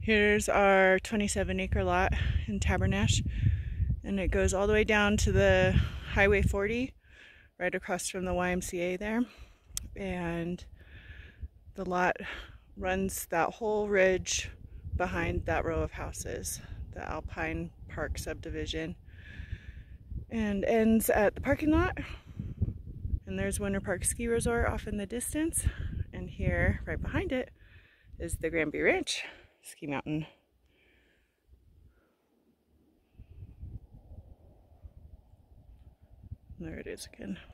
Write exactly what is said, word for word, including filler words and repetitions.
Here's our twenty-seven acre lot in Tabernash, and it goes all the way down to the Highway forty, right across from the Y M C A there. And the lot runs that whole ridge behind that row of houses, the Alpine Park subdivision, and ends at the parking lot. And there's Winter Park Ski Resort off in the distance. And here, right behind it, is the Granby Ranch ski mountain. There it is again.